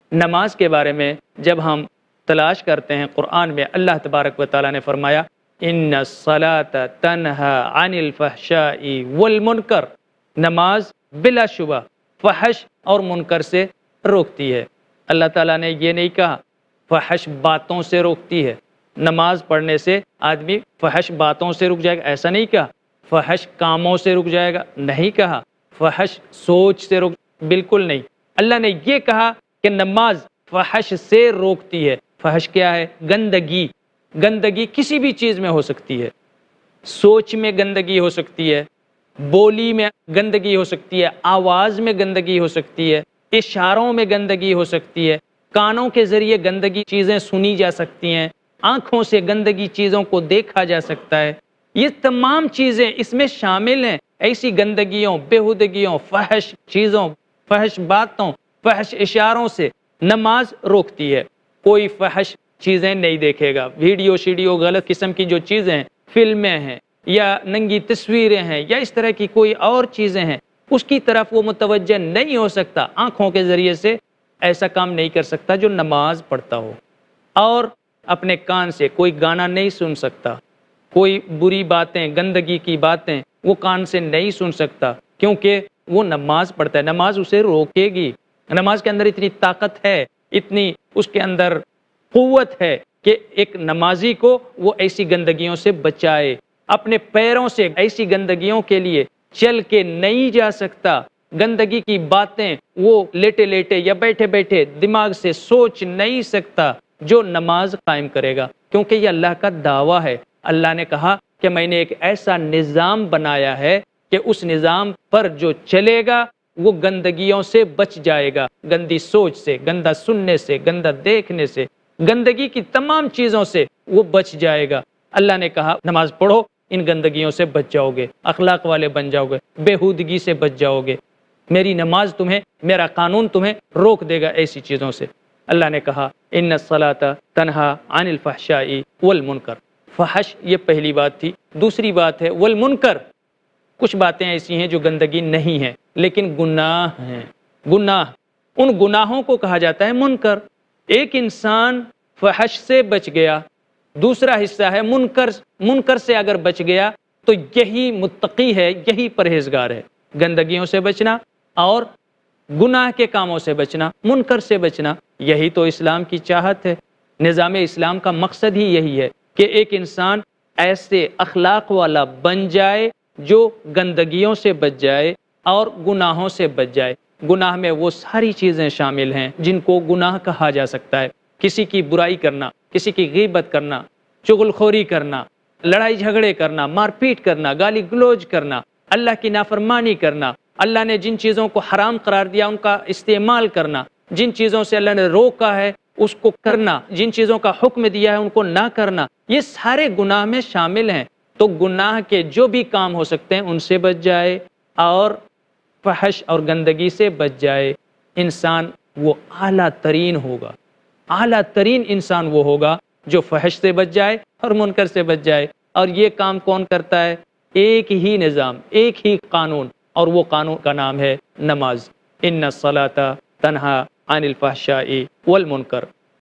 نماز کے بارے میں جب ہم تلاش کرتے ہیں قرآن میں، اللہ تبارک و تعالیٰ نے فرمایا ان الصلاۃ تنہا عن الفحشاء والمنکر، نماز بلا شبہ فحش اور منکر سے روکتی ہے۔ اللہ تعالیٰ نے یہ نہیں کہا فحش باتوں سے روکتی ہے، نماز پڑھنے سے آدمی فحش باتوں سے رک جائے گا، ایسا نہیں کہا۔ فحش کاموں سے رک جائے گا، نہیں کہا۔ فحش سوچ سے رک، بالکل نہیں۔ اللہ نے یہ کہا کہ نماز فحش سے روکتی ہے۔ فحش کیا ہے؟ گندگی۔ گندگی کسی بھی چیز میں ہو سکتی ہے، سوچ میں گندگی ہو سکتی ہے، بولی میں گندگی ہو سکتی ہے، آواز میں گندگی ہو سکتی ہے، اشاروں میں گندگی ہو سکتی ہے، کانوں کے ذریعے گندگی چیزیں سنی جا سکتی ہیں، آنکھوں سے گندگی چیزوں کو دیکھا جا سکتا ہے۔ یہ تمام چیزیں اس میں شامل ہیں۔ ایسی گندگیوں، بےہودگیوں، فحش چیزوں، فحش باتوں، فحش اشاروں سے نماز روکتی ہے۔ کوئی فحش چیزیں نہیں دیکھے گا، ویڈیو شیڈیو غلط قسم کی جو چیزیں ہیں، فلمیں ہیں یا ننگی تصویریں ہیں یا اس طرح کی کوئی اور چیزیں ہیں، اس کی طرف وہ متوجہ نہیں ہو سکتا، آنکھوں کے ذریعے سے ایسا کام نہیں کر سکتا جو نماز پڑھتا ہو۔ اور اپنے کان سے کوئی گانا نہیں سن سکتا، کوئی بری باتیں، گندگی کی باتیں وہ کان سے نہیں سن سکتا، کیونکہ وہ نماز پڑھتا ہے۔ نماز اسے روکے گی۔ نماز کے اندر اتنی طاقت ہے، اتنی اس کے اندر قوت ہے کہ ایک نمازی کو وہ ایسی گندگیوں سے بچائے۔ اپنے پیروں سے ایسی گندگیوں کے لیے چل کے نہیں جا سکتا، گندگی کی باتیں وہ لیٹے لیٹے یا بیٹھے بیٹھے دماغ سے سوچ نہیں سکتا جو نماز قائم کرے گا، کیونکہ یہ اللہ کا دعویٰ ہے۔ اللہ نے کہا کہ میں نے ایک ایسا نظام بنایا ہے کہ اس نظام پر جو چلے گا وہ گندگیوں سے بچ جائے گا، گندی سوچ سے، گندا سننے سے، گندا دیکھنے سے، گندگی کی تمام چیزوں سے وہ بچ جائے گا۔ اللہ نے کہا نماز پڑھو، ان گندگیوں سے بچ جاؤ گے، اخلاق والے بن جاؤ گے، بےہودگی سے بچ جاؤ گے۔ میری نماز تمہیں، میرا قانون تمہیں روک دے گا ایسی چیزوں سے۔ اللہ نے کہا ان الصلاۃ تنہا عن الفحشاء والمنکر۔ فحش یہ پہلی بات تھی۔ دوسری بات ہے والمنکر، کچھ باتیں ایسی ہیں جو گندگی نہیں ہیں لیکن گناہ ہیں۔ گناہ، ان گناہوں کو کہا جاتا ہے منکر۔ ایک انسان فحش سے بچ گیا، دوسرا حصہ ہے منکر۔ منکر سے اگر بچ گیا تو یہی متقی ہے، یہی پرہیزگار ہے۔ گندگیوں سے بچنا اور گناہ کے کاموں سے بچنا، منکر سے بچنا، یہی تو اسلام کی چاہت ہے۔ نظام اسلام کا مقصد ہی یہی ہے کہ ایک انسان ایسے اخلاق والا بن جائے جو گندگیوں سے بچ جائے اور گناہوں سے بچ جائے۔ گناہ میں وہ ساری چیزیں شامل ہیں جن کو گناہ کہا جا سکتا ہے۔ کسی کی برائی کرنا، کسی کی غیبت کرنا، چغل خوری کرنا، لڑائی جھگڑے کرنا، مار پیٹ کرنا، گالی گلوچ کرنا، اللہ کی نافرمانی کرنا، اللہ نے جن چیزوں کو حرام قرار دیا ان کا استعمال کرنا، جن چیزوں سے اللہ نے روکا ہے اس کو کرنا، جن چیزوں کا حکم دیا ہے ان کو نہ کرنا، یہ سارے گناہ میں شامل ہیں۔ تو گناہ کے جو بھی کام ہو سکتے ہیں ان سے بچ جائے اور فحش اور گندگی سے بچ جائے، انسان وہ اعلیٰ ترین ہوگا۔ اعلیٰ ترین انسان وہ ہوگا جو فحش سے بچ جائے اور منکر سے بچ جائے۔ اور یہ کام کون کرتا ہے؟ ایک ہی نظام، ایک ہی قانون، اور وہ قانون کا نام ہے نماز۔ ان الصلاۃ تنہا عن الفحشاء والمنکر۔